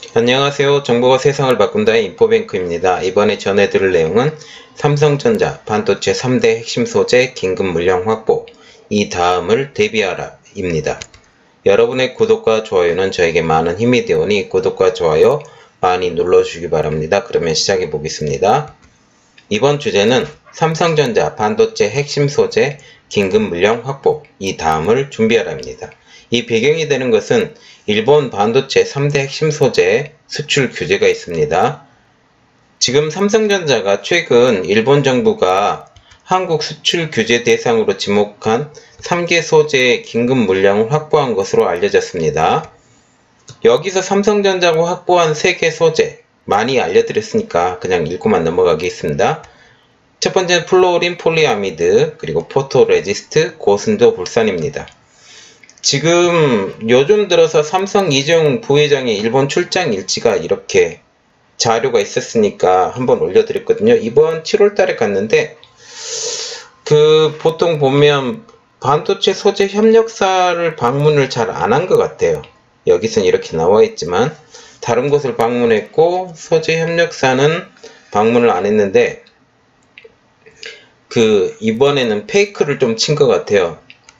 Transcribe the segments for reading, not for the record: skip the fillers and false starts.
안녕하세요. 정보가 세상을 바꾼다의 인포뱅크입니다. 이번에 전해드릴 내용은 삼성전자 반도체 3대 핵심 소재 긴급 물량 확보, 이 다음을 대비하라 입니다. 여러분의 구독과 좋아요는 저에게 많은 힘이 되오니 구독과 좋아요 많이 눌러주시기 바랍니다. 그러면 시작해 보겠습니다. 이번 주제는 삼성전자 반도체 핵심 소재 긴급 물량 확보, 이 다음을 준비하라입니다. 이 배경이 되는 것은 일본 반도체 3대 핵심 소재 수출 규제가 있습니다. 지금 삼성전자가 최근 일본 정부가 한국 수출 규제 대상으로 지목한 3개 소재의 긴급 물량을 확보한 것으로 알려졌습니다. 여기서 삼성전자가 확보한 3개 소재 많이 알려드렸으니까 그냥 읽고만 넘어가겠습니다. 첫 번째는 플로린 폴리아미드, 그리고 포토레지스트, 고순도 불산입니다. 지금 요즘 들어서 삼성 이재용 부회장의 일본 출장 일지가 이렇게 자료가 있었으니까 한번 올려드렸거든요. 이번 7월달에 갔는데 보통 보면 반도체 소재 협력사를 방문을 잘 안 한 것 같아요. 여기서는 이렇게 나와 있지만 다른 곳을 방문했고 소재 협력사는 방문을 안 했는데 이번에는 페이크를 좀 친 것 같아요.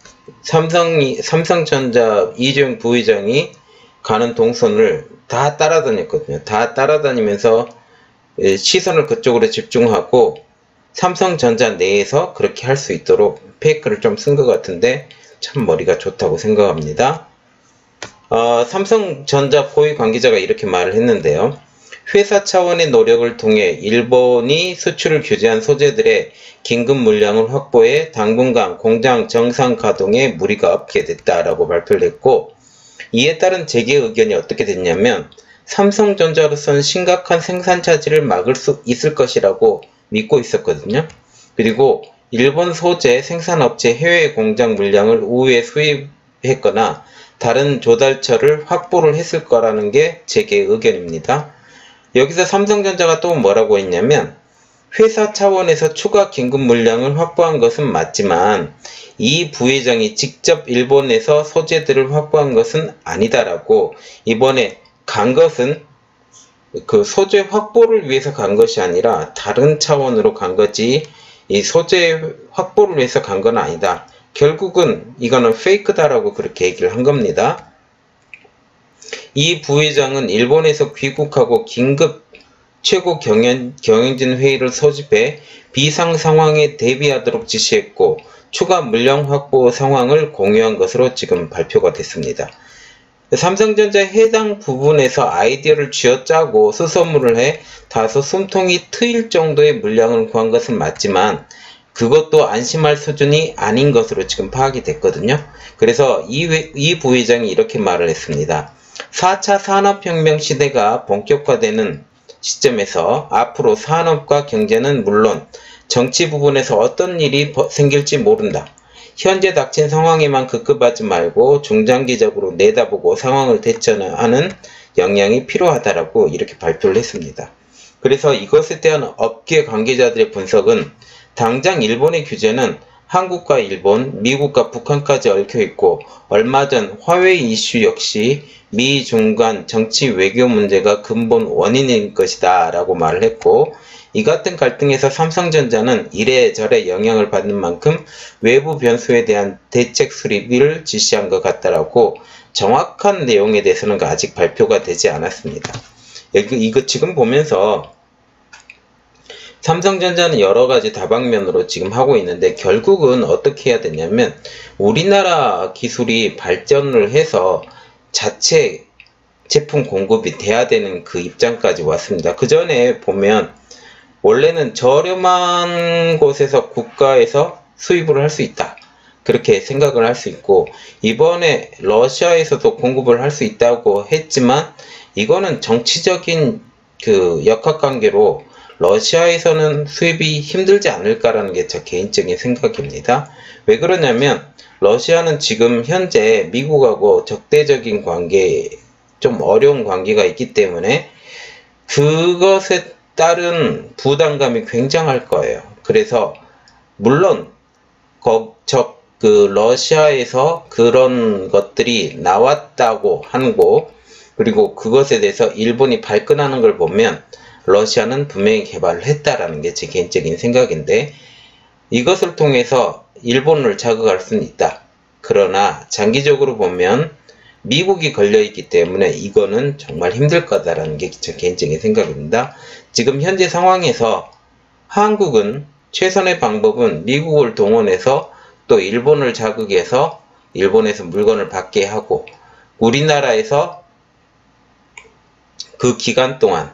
삼성전자 이재용 부회장이 가는 동선을 다 따라다녔거든요. 다 따라다니면서 시선을 그쪽으로 집중하고 삼성전자 내에서 그렇게 할 수 있도록 페이크를 좀 쓴 것 같은데 참 머리가 좋다고 생각합니다. 삼성전자 고위 관계자가 이렇게 말을 했는데요. 회사 차원의 노력을 통해 일본이 수출을 규제한 소재들의 긴급 물량을 확보해 당분간 공장 정상 가동에 무리가 없게 됐다라고 발표를 했고, 이에 따른 재계 의견이 어떻게 됐냐면 삼성전자로서는 심각한 생산 차질을 막을 수 있을 것이라고 믿고 있었거든요. 그리고 일본 소재 생산업체 해외 공장 물량을 우회 수입했거나 다른 조달처를 확보를 했을 거라는 게 재계 의견입니다. 여기서 삼성전자가 또 뭐라고 했냐면 회사 차원에서 추가 긴급 물량을 확보한 것은 맞지만 이 부회장이 직접 일본에서 소재들을 확보한 것은 아니다라고, 이번에 간 것은 소재 확보를 위해서 간 것이 아니라 다른 차원으로 간 거지 이 소재 확보를 위해서 간 건 아니다. 결국은 이거는 페이크다라고 그렇게 얘기를 한 겁니다. 이 부회장은 일본에서 귀국하고 긴급 최고 경영진 회의를 소집해 비상 상황에 대비하도록 지시했고 추가 물량 확보 상황을 공유한 것으로 지금 발표가 됐습니다. 삼성전자 해당 부분에서 아이디어를 쥐어짜고 수소문을 해 다소 숨통이 트일 정도의 물량을 구한 것은 맞지만 그것도 안심할 수준이 아닌 것으로 지금 파악이 됐거든요. 그래서 이 부회장이 이렇게 말을 했습니다. 4차 산업혁명 시대가 본격화되는 시점에서 앞으로 산업과 경제는 물론 정치 부분에서 어떤 일이 생길지 모른다. 현재 닥친 상황에만 급급하지 말고 중장기적으로 내다보고 상황을 대처하는 역량이 필요하다라고 이렇게 발표를 했습니다. 그래서 이것에 대한 업계 관계자들의 분석은 당장 일본의 규제는 한국과 일본, 미국과 북한까지 얽혀있고 얼마 전 화웨이 이슈 역시 미-중 간 정치 외교 문제가 근본 원인인 것이다 라고 말을 했고, 이 같은 갈등에서 삼성전자는 이래저래 영향을 받는 만큼 외부 변수에 대한 대책 수립을 지시한 것 같다라고, 정확한 내용에 대해서는 아직 발표가 되지 않았습니다. 이거 지금 보면서 삼성전자는 여러가지 다방면으로 지금 하고 있는데 결국은 어떻게 해야 되냐면 우리나라 기술이 발전을 해서 자체 제품 공급이 돼야 되는 그 입장까지 왔습니다. 그 전에 보면 원래는 저렴한 곳에서 국가에서 수입을 할 수 있다, 그렇게 생각을 할 수 있고, 이번에 러시아에서도 공급을 할 수 있다고 했지만 이거는 정치적인 역학관계로 러시아에서는 수입이 힘들지 않을까라는 게 제 개인적인 생각입니다. 왜 그러냐면 러시아는 지금 현재 미국하고 적대적인 관계, 좀 어려운 관계가 있기 때문에 그것에 따른 부담감이 굉장할 거예요. 그래서 물론 러시아에서 그런 것들이 나왔다고 하고 그리고 그것에 대해서 일본이 발끈하는 걸 보면 러시아는 분명히 개발을 했다라는 게 제 개인적인 생각인데, 이것을 통해서 일본을 자극할 수는 있다. 그러나 장기적으로 보면 미국이 걸려있기 때문에 이거는 정말 힘들 거다라는 게 제 개인적인 생각입니다. 지금 현재 상황에서 한국은 최선의 방법은 미국을 동원해서 또 일본을 자극해서 일본에서 물건을 받게 하고, 우리나라에서 그 기간 동안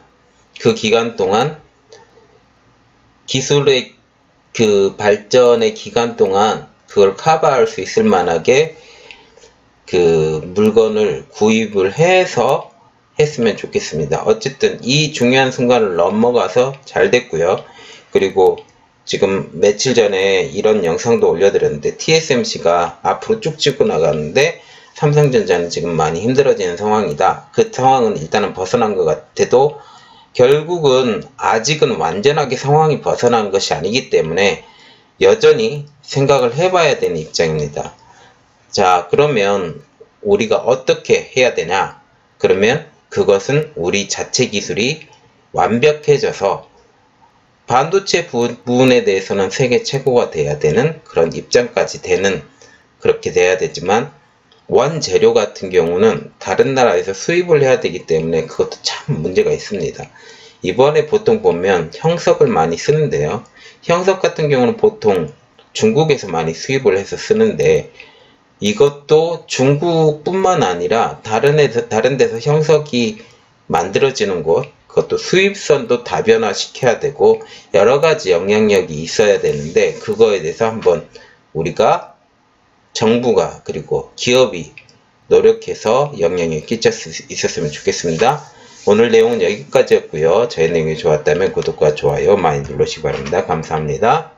기술의 그 발전의 기간 동안 그걸 커버할 수 있을 만하게 그 물건을 구입을 해서 했으면 좋겠습니다. 어쨌든 이 중요한 순간을 넘어가서 잘 됐고요. 그리고 지금 며칠 전에 이런 영상도 올려드렸는데, TSMC가 앞으로 쭉 찍고 나가는데 삼성전자는 지금 많이 힘들어지는 상황이다. 그 상황은 일단은 벗어난 것 같아도 결국은 아직은 완전하게 상황이 벗어난 것이 아니기 때문에 여전히 생각을 해봐야 되는 입장입니다. 자, 그러면 우리가 어떻게 해야 되냐? 그러면 그것은 우리 자체 기술이 완벽해져서 반도체 부분에 대해서는 세계 최고가 돼야 되는 그런 입장까지 되는, 그렇게 돼야 되지만 원재료 같은 경우는 다른 나라에서 수입을 해야 되기 때문에 그것도 참 문제가 있습니다. 이번에 보통 보면 형석을 많이 쓰는데요. 형석 같은 경우는 보통 중국에서 많이 수입을 해서 쓰는데, 이것도 중국뿐만 아니라 다른 데서 형석이 만들어지는 곳, 그것도 수입선도 다변화 시켜야 되고 여러가지 영향력이 있어야 되는데, 그거에 대해서 한번 우리가 정부가 그리고 기업이 노력해서 영향을 끼칠 수 있었으면 좋겠습니다. 오늘 내용은 여기까지였고요. 저의 내용이 좋았다면 구독과 좋아요 많이 눌러주시기 바랍니다. 감사합니다.